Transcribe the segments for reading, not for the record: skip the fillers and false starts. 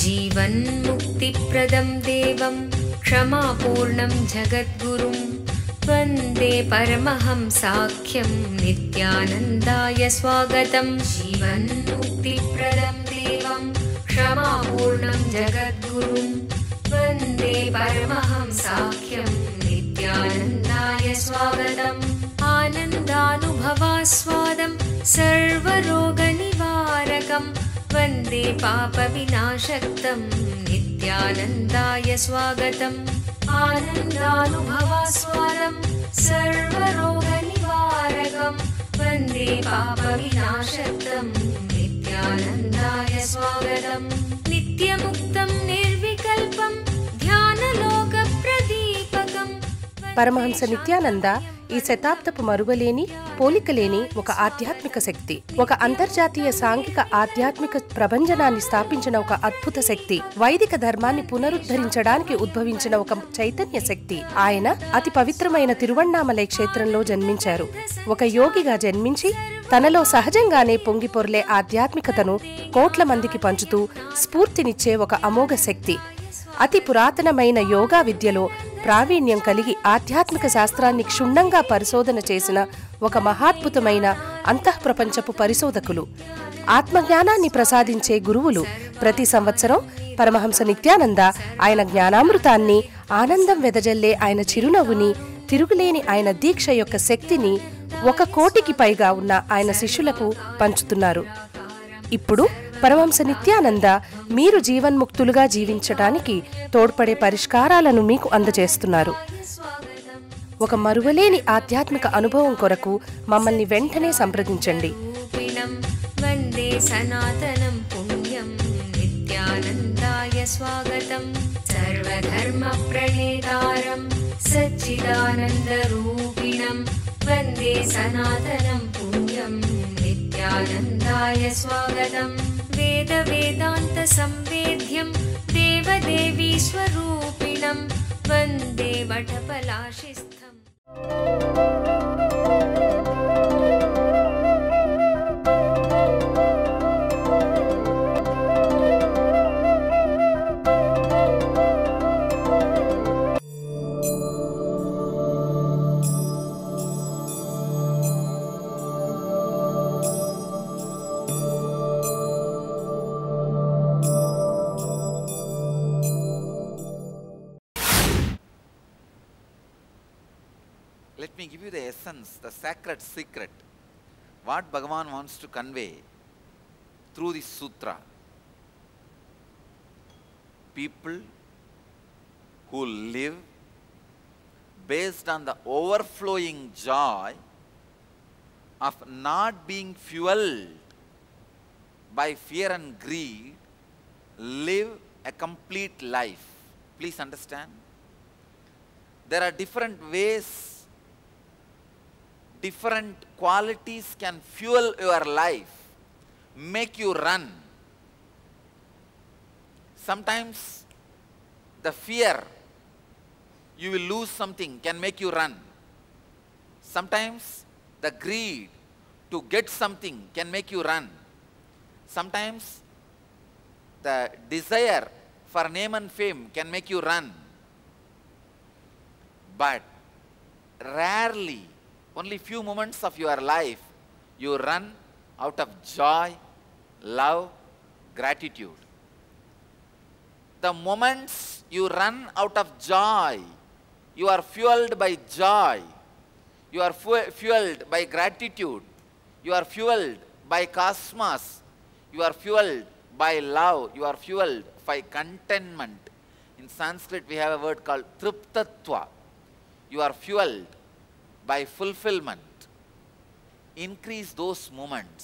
जीवन्मुक्तिप्रदं देवं क्षमापूर्णं जगद्गुरुं वन्दे परमहंसाख्यं नित्यानन्दाय स्वागतं। जीवन्मुक्तिप्रदं देवं क्षमापूर्णं जगद्गुरुं वन्दे परमहंसाख्यं नित्यानन्दाय स्वागतम्। आनन्दानुभवास्वादं सर्वरोगनिवारकं वन्दे पापविनाशक्तं नित्यानन्दाय स्वागतम्। आनन्दानुभवास्वादं सर्वरोगनिवारकं वन्दे पापविनाशक्तं नित्यानन्दाय स्वागतम्। नित्यमुक्तं निर्विकल्पं ध्यानलोकप्रदीपकं। పరమహంస నిత్యానంద ఈ శతాబ్దపు మరువలేని పోలికలేని ఒక ఆధ్యాత్మిక శక్తి, ఒక అంతర్జాతీయ సాంఘిక ఆధ్యాత్మిక ప్రభంజనాన్ని స్థాపించిన ఒక అద్భుత శక్తి, వైదిక ధర్మాన్ని పునరుద్ధరించడానికి ఉద్భవించిన ఒక చైతన్య శక్తి. ఆయన అతి పవిత్రమైన తిరువణ్ణామలై క్షేత్రంలో జన్మించారు. ఒక యోగిగా జన్మించి తనలో సహజంగానే పొంగిపొర్లే ఆధ్యాత్మికతను కోట్ల మందికి పంచుతూ స్ఫూర్తినిచ్చే ఒక అమోఘ శక్తి. అతి పురాతనమైన యోగా విద్యలో ప్రావీణ్యం కలిగి ఆధ్యాత్మిక శాస్త్రాన్ని క్షుణ్ణంగా పరిశోధన చేసిన ఒక మహాద్భుతమైన అంతఃప్రపంచపు పరిశోధకులు, ఆత్మజ్ఞానాన్ని ప్రసాదించే గురువులు. ప్రతి సంవత్సరం పరమహంస నిత్యానంద ఆయన జ్ఞానామృతాన్ని, ఆనందం వెదజల్లే ఆయన చిరునవ్వుని, తిరుగులేని ఆయన దీక్ష యొక్క శక్తిని 1 కోటికి పైగా ఉన్న ఆయన శిష్యులకు పంచుతున్నారు. ఇప్పుడు పరమహంస నిత్యానంద మీరు జీవన్ముక్తులుగా జీవించడానికి తోడ్పడే పరిష్కారాలను మీకు అందజేస్తున్నారు. ఒక మరువలేని ఆధ్యాత్మిక అనుభవం కొరకు మమ్మల్ని వెంటనే సంప్రదించండి. వందే సనాతనం పుణ్యం నిత్యానందాయ స్వాగతం. సర్వధర్మ ప్రణేతారం సచ్చిదానంద రూపిణం వందే సనాతనం పుణ్యం నిత్యానందాయ స్వాగతం. వేద వేదాంత సంవేద్యం దేవదేవీ స్వరూపిణం వందే వటపలాశిస్థం. Let me give you the essence, the sacred secret, what Bhagavan wants to convey through this sutra. People who live based on the overflowing joy of not being fueled by fear and greed live a complete life. Please understand, there are different ways, different qualities can fuel your life, make you run. Sometimes the fear you will lose something can make you run. Sometimes the greed to get something can make you run. Sometimes the desire for name and fame can make you run. But rarely, only few moments of your life, you run out of joy, love, gratitude. The moments you run out of joy, you are fueled by joy, you are fueled by gratitude, you are fueled by cosmos, you are fueled by love, you are fueled by contentment. In Sanskrit we have a word called triptatva. You are fueled by fulfillment. Increase those moments.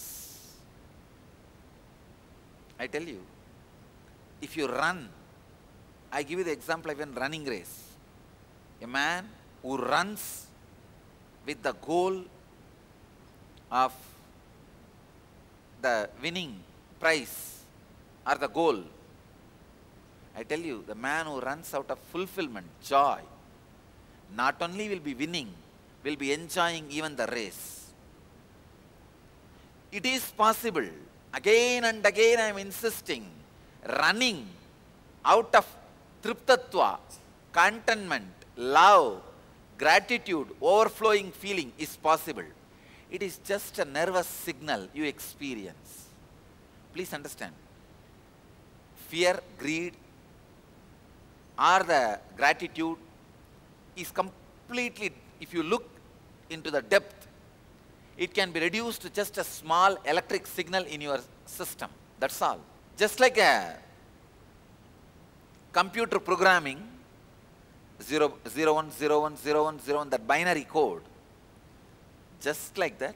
I tell you, if you run, I give you the example of a running race. A man who runs with the goal of the winning prize or the goal, I tell you, the man who runs out of fulfillment, joy, not only will be winning, will be enjoying even the race. It is possible, again and again I am insisting, running out of triptatva, contentment, love, gratitude, overflowing feeling is possible. It is just a nervous signal you experience. Please understand. Fear, greed, or the gratitude is completely, if you look into the depth, it can be reduced to just a small electric signal in your system. That's all. Just like a computer programming, 0, 0, 1, 0, 1, 0, 1, 0, 1, that binary code, just like that,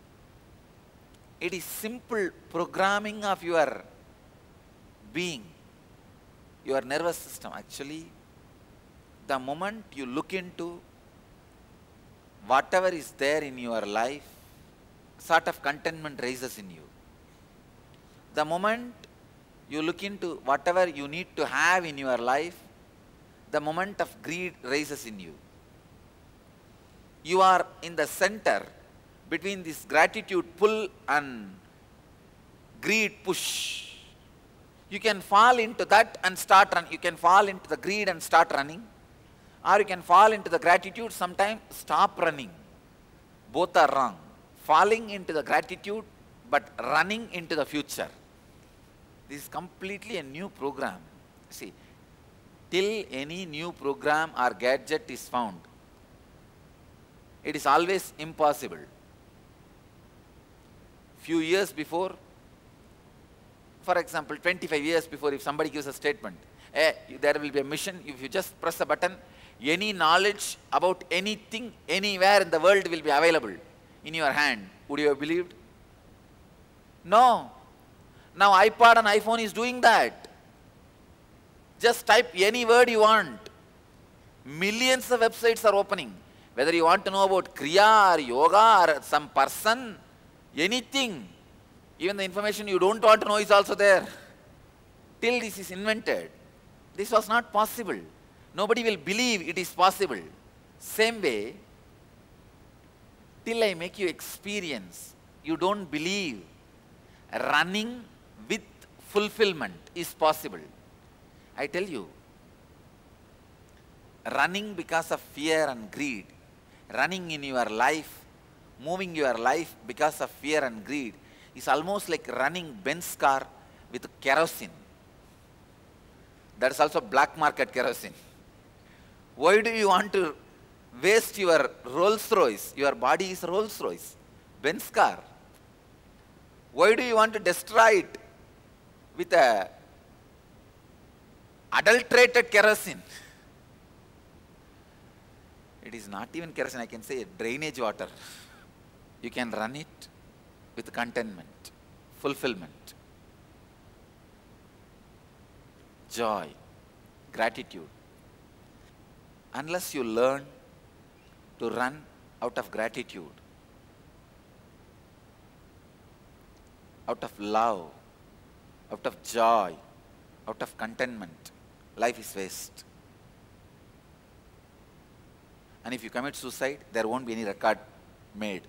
it is simple programming of your being, your nervous system. Actually, the moment you look into whatever is there in your life, sort of contentment rises in you. The moment you look into whatever you need to have in your life, the moment of greed rises in you. You are in the center between this gratitude pull and greed push. You can fall into that and start running. You can fall into the greed and start running. Or you can fall into the gratitude, sometimes stop running. Both are wrong. Falling into the gratitude, but running into the future. This is completely a new program. See, till any new program or gadget is found, it is always impossible. Few years before, for example, 25 years before, if somebody gives a statement, hey, there will be a mission, if you just press a button, any knowledge about anything, anywhere in the world will be available in your hand. Would you have believed? No. Now iPod and iPhone is doing that. Just type any word you want. Millions of websites are opening. Whether you want to know about Kriya or Yoga or some person, anything, even the information you don't want to know is also there. Till this is invented, this was not possible. Nobody will believe it is possible. Same way, till I make you experience, you don't believe running with fulfillment is possible. I tell you, running because of fear and greed, running in your life, moving your life because of fear and greed is almost like running Benz car with kerosene. That is also black market kerosene. Why do you want to waste your Rolls Royce? Your body is Rolls Royce, Benz car. Why do you want to destroy it with a adulterated kerosene? It is not even kerosene, I can say drainage water. You can run it with contentment, fulfillment, joy, gratitude. Unless you learn to run out of gratitude, out of love, out of joy, out of contentment, life is waste. And if you commit suicide, there won't be any record made.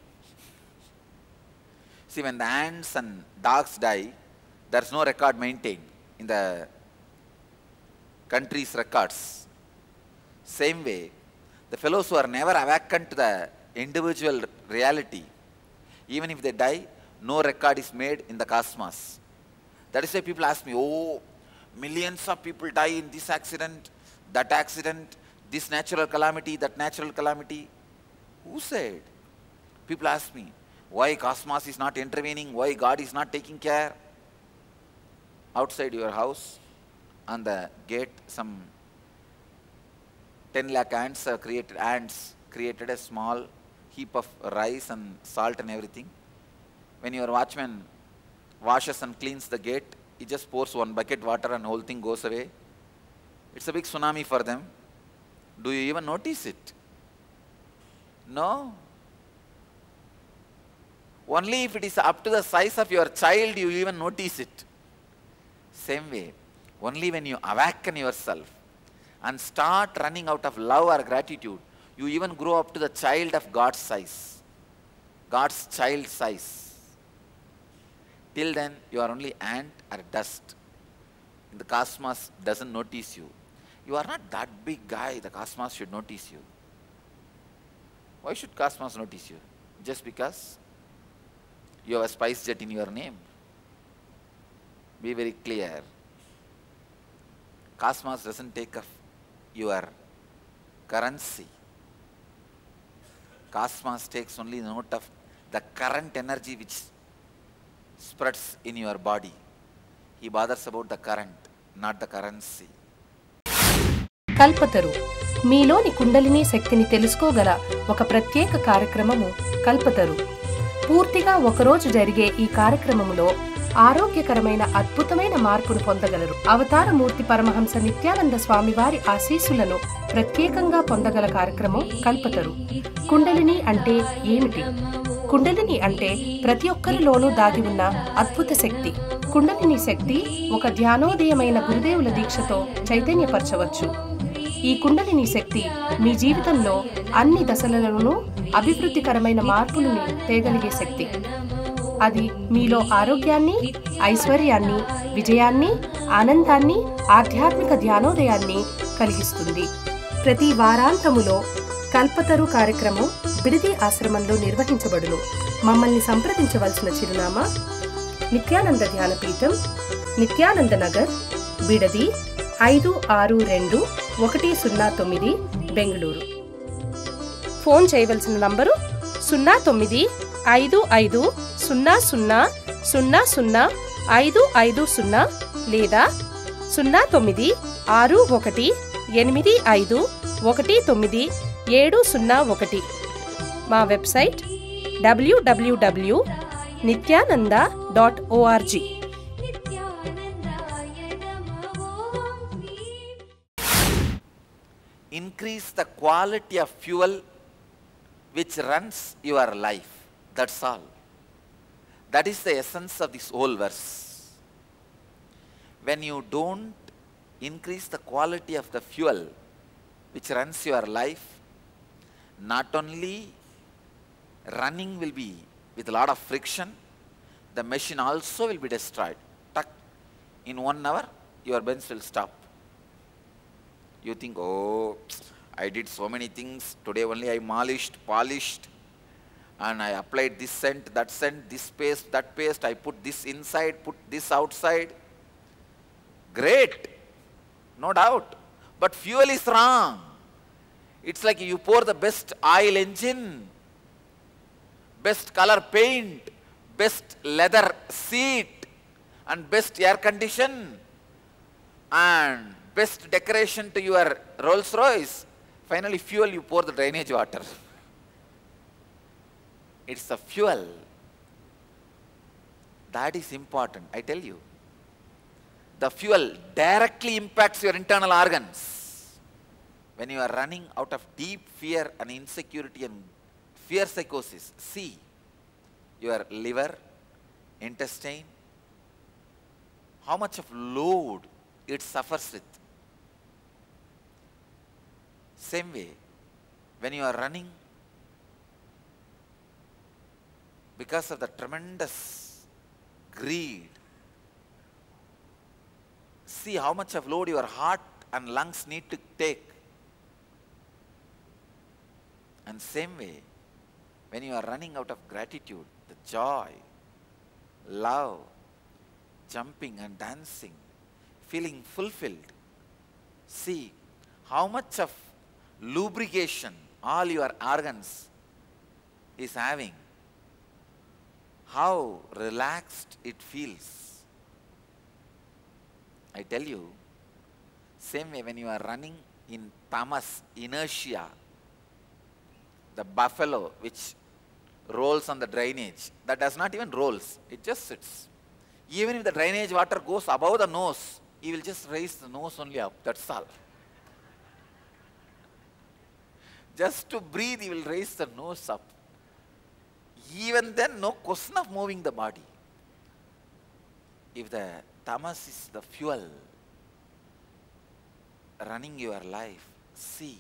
See, when the ants and dogs die, there's no record maintained in the country's records. Same way, the fellows who are never awakened to the individual reality, even if they die, no record is made in the cosmos. That is why people ask me, oh, millions of people die in this accident, this natural calamity, that natural calamity. Who said? People ask me, why cosmos is not intervening, why God is not taking care? Outside your house, on the gate, some 10 lakh ants created a small heap of rice and salt and everything. When your watchman washes and cleans the gate, he just pours one bucket water and whole thing goes away. It's a big tsunami for them. Do you even notice it? No. Only if it is up to the size of your child, you even notice it. Same way, only when you awaken yourself and start running out of love or gratitude, you even grow up to the child of God's size, God's child size. Till then, you are only ant or dust. the cosmos doesn't notice you. You are not that big guy, the cosmos should notice you. Why should cosmos notice you? Just because you have a spice jet in your name. Be very clear. Cosmos doesn't take up your currency. Cosmos takes only note of the current energy which spreads in your body. He bothers about the current, not the currency. Kalpataru మీలోని కుండలిని శక్తిని తెలుసుకోగల ఒక ప్రత్యేక కార్యక్రమము కల్పతరు. పూర్తిగా ఒకరోజు జరిగే ఈ కార్యక్రమములో ఆరోగ్యకరమైన అద్భుతమైన మార్పును పొందగలరు. అవతారమూర్తి పరమహంస నిత్యానంద స్వామివారి ఆశీస్సులను ప్రత్యేకంగా పొందగల కార్యక్రమం కల్పతరు. కుండలిని అంటే ఏమిటి? కుండలిని అంటే ప్రతి ఒక్కరిలోనూ దాగి ఉన్న అద్భుత శక్తి. కుండలిని శక్తి ఒక ధ్యానోదయమైన గురుదేవుల దీక్షతో చైతన్యపరచవచ్చు. ఈ కుండలిని శక్తి మీ జీవితంలో అన్ని దశలలోనూ అభివృద్ధికరమైన మార్పులను తేగలిగే శక్తి. అది మీలో ఆరోగ్యాన్ని, ఐశ్వర్యాన్ని, విజయాన్ని, ఆనందాన్ని, ఆధ్యాత్మిక ధ్యానోదయాన్ని కలిగిస్తుంది. ప్రతి వారాంతములో కల్పతరు కార్యక్రమం బిడిది ఆశ్రమంలో నిర్వహించబడును. మమ్మల్ని సంప్రదించవలసిన చిరునామా నిత్యానంద ధ్యానపీఠం, నిత్యానంద నగర్, బిడది 562109, బెంగళూరు. ఫోన్ చేయవలసిన నంబరు 095100000550 లేదా 096185190701. మా website www.nityananda.org. Increase the quality of fuel which runs your life. That's all. That is the essence of this whole verse. When you don't increase the quality of the fuel which runs your life, not only running will be with a lot of friction, the machine also will be destroyed. Tuck. In 1 hour, your Benz will stop. You think, oh, I did so many things. Today only I polished, and I applied this scent, that scent, this paste, that paste. I put this inside, put this outside. Great, no doubt. But fuel is wrong. It's like you pour the best oil engine, best color paint, best leather seat, and best air condition, and best decoration to your Rolls Royce. Finally, fuel, you pour the drainage water. It's the fuel. That is important, I tell you. The fuel directly impacts your internal organs. When you are running out of deep fear and insecurity and fear psychosis, see your liver, intestine, how much of load it suffers with. Same way, when you are running because of the tremendous greed, see how much of load your heart and lungs need to take. And same way, when you are running out of gratitude, the joy, love, jumping and dancing, feeling fulfilled, see how much of lubrication all your organs is having, how relaxed it feels. I tell you, same way when you are running in tamas, inertia, the buffalo which rolls on the drainage, that does not even rolls, it just sits. Even if the drainage water goes above the nose, he will just raise the nose only up, that's all. Just to breathe, he will raise the nose up. Even then, no question of moving the body. If the tamas is the fuel running your life, see.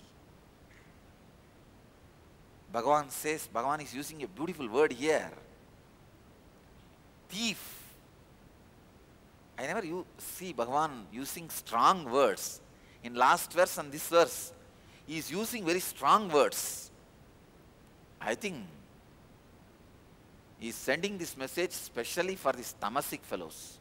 Bhagavan says, Bhagavan is using a beautiful word here. Thief. I never see Bhagavan using strong words. In last verse and this verse, he is using very strong words. I think he is sending this message specially for these tamasic fellows.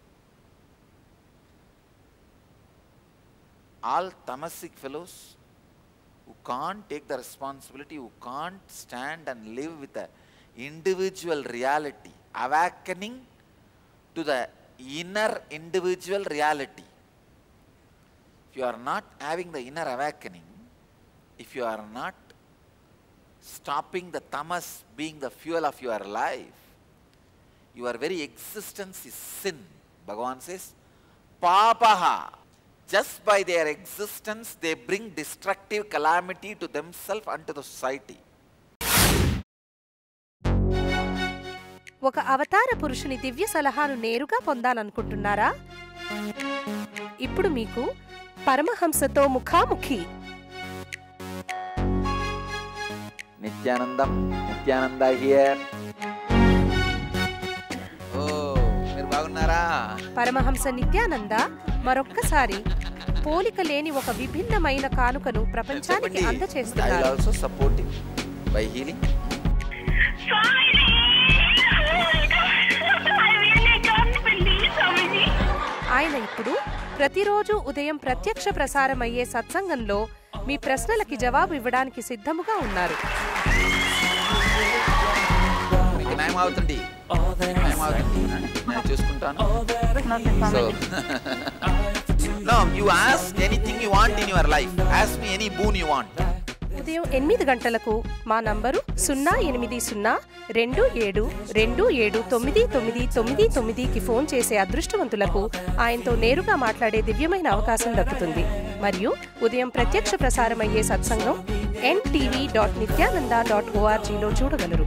All tamasic fellows who can't take the responsibility, who can't stand and live with the individual reality, awakening to the inner individual reality. If you are not having the inner awakening, if you are not stopping the tamas being the fuel of your life, your very existence is sin. Bhagavan says, papaha. Just by their existence, they bring destructive calamity to themselves and to the society. ఒక అవతార పురుషుని దివ్య సలహాను నేరుగా పొందాలనుకుంటున్నారా? ఇప్పుడు మీకు పరమహంసతో ముఖాముఖి. నిత్యానందం, Nityananda here. ఓ, మీరు బాగున్నారా? పరమహంస నిత్యానంద మరొక్కసారి పోలిక లేని ఒక విభిన్నమైన కానుకను ప్రపంచానికి అందచేస్తున్నారు. I will also support him by healing. ఆయన ఇప్పుడు ప్రతిరోజు ఉదయం ప్రత్యక్ష ప్రసారమయ్యే సత్సంగంలో మీ ప్రశ్నలకి జవాబు ఇవ్వడానికి సిద్ధముగా ఉన్నారు. నేను చూసుకుంటాను. No, you ask anything you want in your life. Ask me any boon you want. ఉదయం 8 గంటలకు మా నంబరు 08027279999కి ఫోన్ చేసే అదృష్టవంతులకు ఆయనతో నేరుగా మాట్లాడే దివ్యమైన అవకాశం దక్కుతుంది. మరియు ఉదయం ప్రత్యక్ష ప్రసారమయ్యే సత్సంగం ntv.nityananda.org లో చూడగలరు.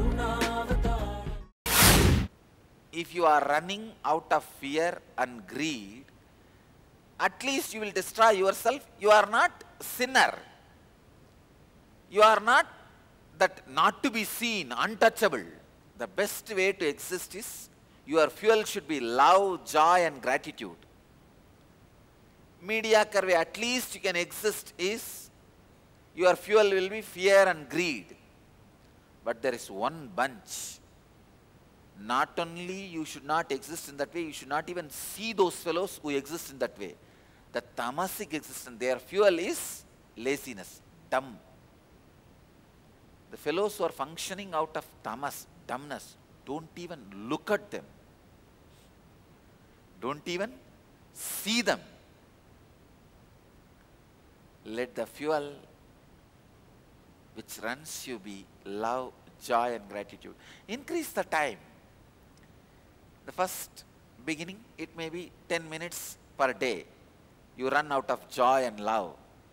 If you are running out of fear and greed, at least you will destroy yourself. You are not sinner. You are not that not to be seen, untouchable. The best way to exist is your fuel should be love, joy and gratitude. Mediocre way at least you can exist is your fuel will be fear and greed. But there is one bunch. Not only you should not exist in that way, you should not even see those fellows who exist in that way. The tamasic existence, their fuel is laziness, dumb. The fellows who are functioning out of tamas, dumbness, don't even look at them. Don't even see them. Let the fuel which runs you be love, joy and gratitude. Increase the time. The first beginning, it may be 10 minutes per day. You run out of joy and love.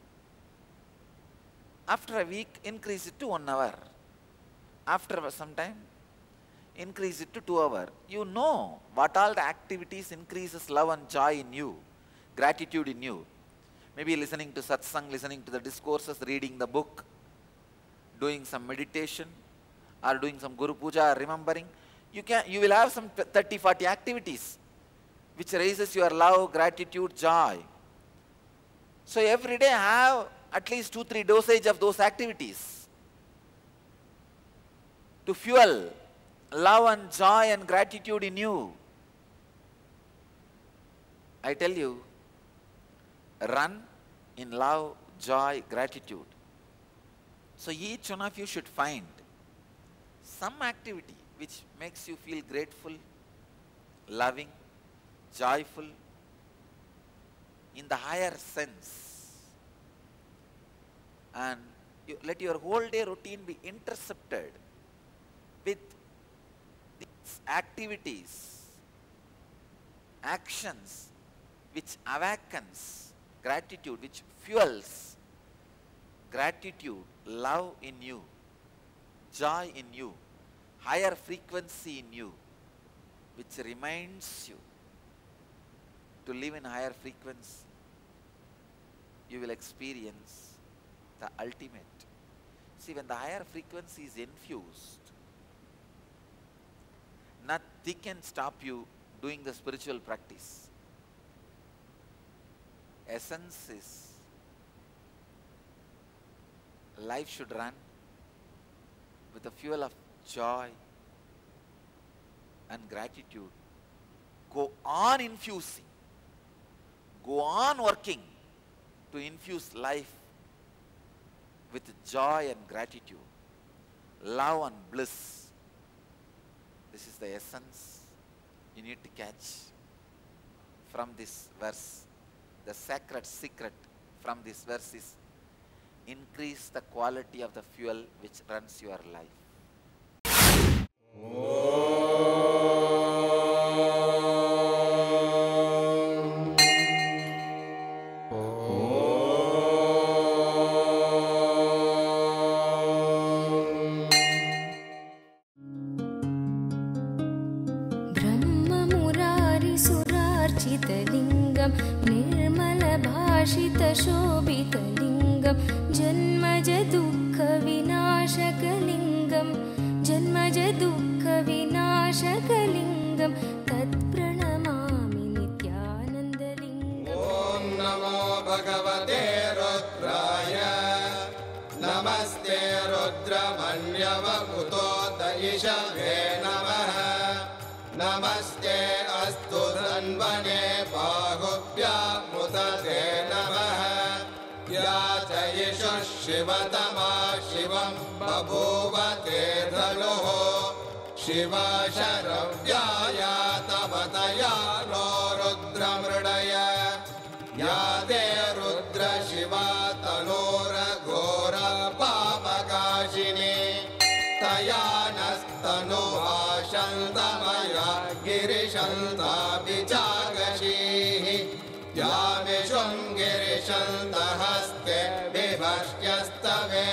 After a week, increase it to 1 hour. After some time, increase it to 2 hours. You know what all the activities increases love and joy in you, gratitude in you. Maybe listening to satsang, listening to the discourses, reading the book, doing some meditation, or doing some Guru Puja, or remembering. You will have some 30-40 activities which raises your love, gratitude, joy. So every day have at least 2-3 dosage of those activities to fuel love and joy and gratitude in you. I tell you, run in love, joy, gratitude. So each one of you should find some activity which makes you feel grateful, loving, joyful, in the higher sense. And let your whole day routine be intercepted with these activities, actions which awakens gratitude, which fuels gratitude, love in you, joy in you, higher frequency in you, which reminds you to live in higher frequency. You will experience the ultimate. See, when the higher frequency is infused, nothing can stop you doing the spiritual practice. essence is life should run with the fuel of joy and gratitude. Go on infusing, go on working to infuse life with joy and gratitude, love and bliss. This is the essence you need to catch from this verse. The sacred secret from this verse is increase the quality of the fuel which runs your life. ब्रह्ममुरारिसुरार्चितलिङ्गं निर्मलभाषितशोभितलिङ्गं जन्मजदुःखविनाशकलिङ्गं जन्मजदुःखविनाशकलिङ्गं तत्प्रणमामि नित्यानन्दलिङ्गम्। ॐ नमो भगवते रुद्राय नमस्ते रुद्रमन्यवपुतो दयिषवे नमः नमस्ते अस्तु धन्वने बाहुभ्यामुदते नमः या च यशः शिवतमा शिवं बभूव ते धनुः शिवा शरव्याया तपतया नो रुद्रमृडय या ते रुद्र शिवा तनोरघोरपापकाशिनी तया नस्तनुभाषन्तमया गिरिशन्ताभिचागशीः या विशृङ्गिरिशन्तहस्ते विभष्ट्यस्तवे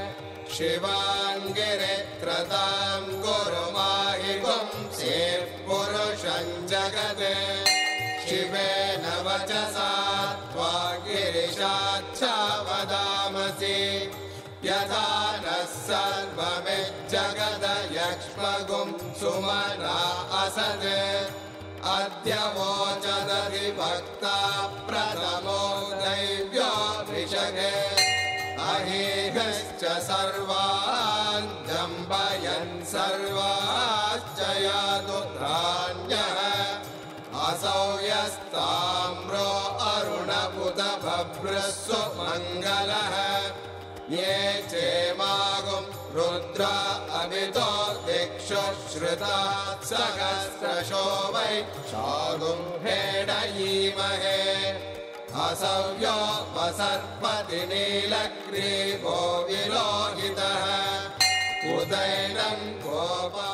शिवाङ्गिरित्रतां गुरुमाहिगुं सेः पुरुषं जगते शिवेन वचसा त्वा गिरिशाच्छा वदामसि यथा नः सर्वमिज्जगदयक्ष्मगुं सुमना असत् अद्य वोचदधिभक्ता प्रथमो दैव्यो वृषगे अहीगश्च सर्वान् जम्बयन् सर्वाश्च यादुत्राण्यः असौ यस्ताम्रो अरुणपुत भभ्रस्सु मङ्गलः ये चेमागुं रुद्रा अभितो दिक्षु श्रुता सहस्रशो वै शागुं हेडयीमहे असव्यो वसर्पति नीलग्रीवो विलोहितः उदैनं गोपा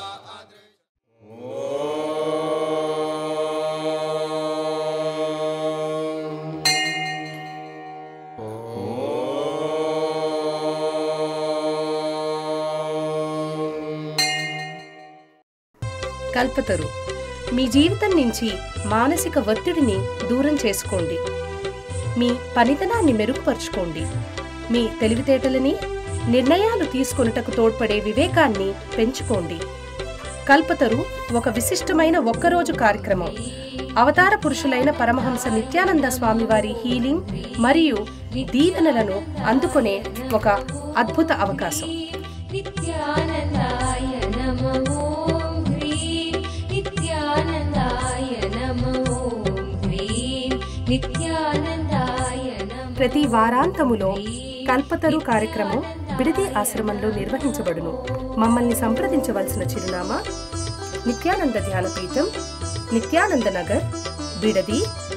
కల్పతరు మీ జీవితం నుంచి మానసిక ఒత్తిడిని దూరం చేసుకోండి. మీ పనితనాన్ని మెరుగుపరుచుకోండి. మీ తెలివితేటలని, నిర్ణయాలు తీసుకొనుటకు తోడ్పడే వివేకాన్ని పెంచుకోండి. కల్పతరు ఒక విశిష్టమైన ఒక్కరోజు కార్యక్రమం. అవతార పురుషులైన పరమహంస నిత్యానంద స్వామివారి హీలింగ్ మరియు దీవెనలను అందుకునే ఒక అద్భుత అవకాశం. నిత్యానందాయ నమో హ్రీం నిత్యానందాయ నమో హ్రీం నిత్యానందాయ నమో. ప్రతి వారాంతములో కల్పతరు కార్యక్రమం బిడది ఆశ్రమంలో నిర్వహించబడును. మమ్మల్ని సంప్రదించవలసిన చిరునామా నిత్యానంద ధ్యానపీఠం, నిత్యానంద నగర్, బిడది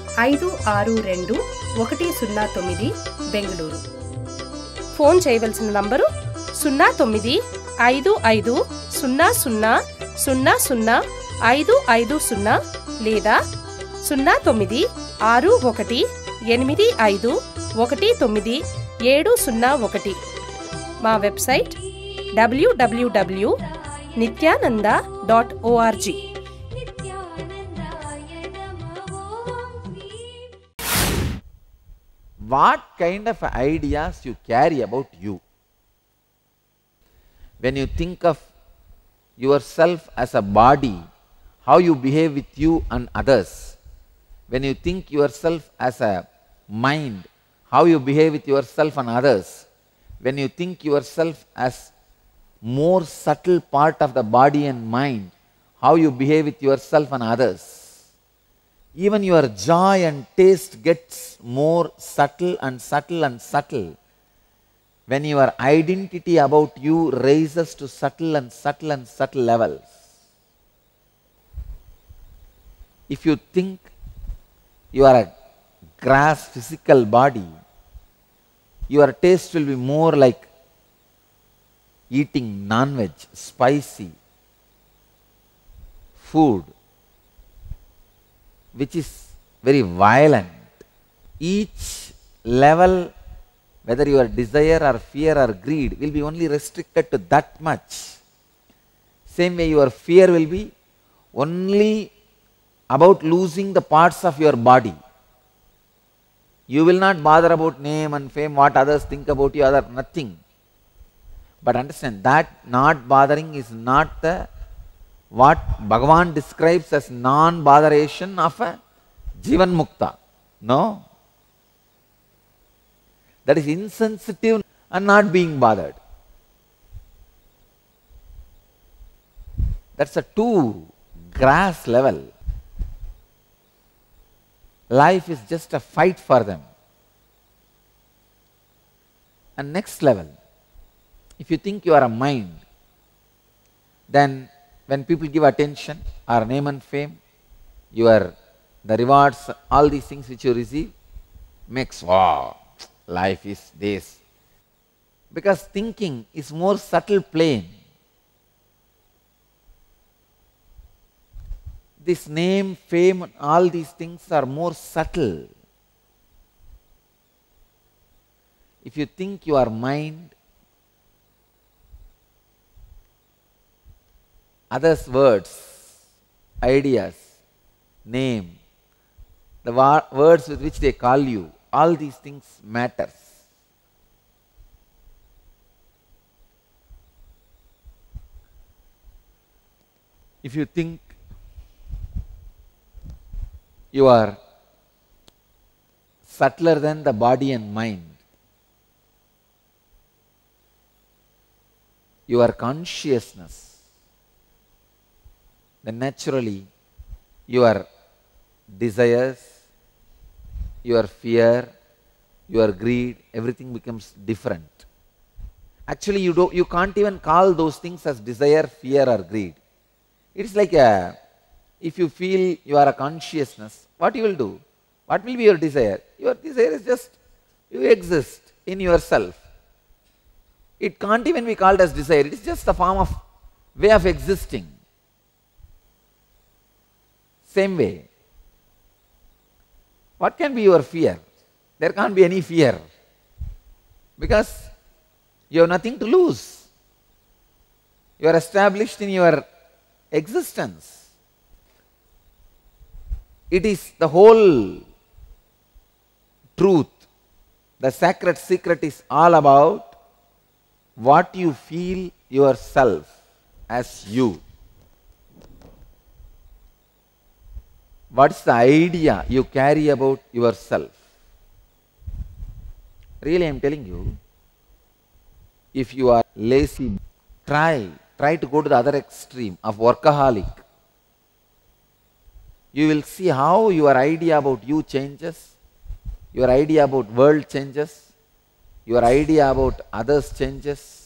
562109 బెంగళూరు. ఫోన్ చేయవలసిన నంబరు 095500000550 లేదా 096185190701. మా website www.nityananda.org. What kind of ideas you carry about you? When you think of yourself as a body, how you behave with you and others. When you think yourself as a mind, how you behave with yourself and others, when you think yourself as more subtle part of the body and mind, how you behave with yourself and others, even your joy and taste gets more subtle and subtle and subtle. When your identity about you raises to subtle and subtle and subtle levels. If you think you are a grass physical body, your taste will be more like eating non-veg, spicy food, which is very violent. Each level, whether your desire or fear or greed, will be only restricted to that much. Same way your fear will be only about losing the parts of your body. You will not bother about name and fame, what others think about you, other nothing. But understand that not bothering is not the what Bhagavan describes as non-botheration of a Jivan Mukta. No. That is insensitive and not being bothered. That's a too grass level. Life is just a fight for them. And next level, if you think you are a mind, then when people give attention or name and fame, the rewards, all these things which you receive, makes, wow, life is this. Because thinking is more subtle plane. This name, fame, all these things are more subtle. If you think you are mind, others' words, ideas, name, the words with which they call you, all these things matters. If you think you are subtler than the body and mind, your consciousness, then naturally your desires, your fear, your greed, everything becomes different. Actually, you can't even call those things as desire, fear or greed. It's like if you feel you are a consciousness, what you will do? What will be your desire? Your desire is just you exist in yourself. It can't even be called as desire. It is just a form of way of existing. Same way. What can be your fear? There can't be any fear. Because you have nothing to lose. You are established in your existence. It is the whole truth. The sacred secret is all about what you feel yourself as you. What is the idea you carry about yourself? Really, I am telling you, if you are lazy, try to go to the other extreme of workaholic. You will see how your idea about you changes, your idea about world changes, your idea about others changes.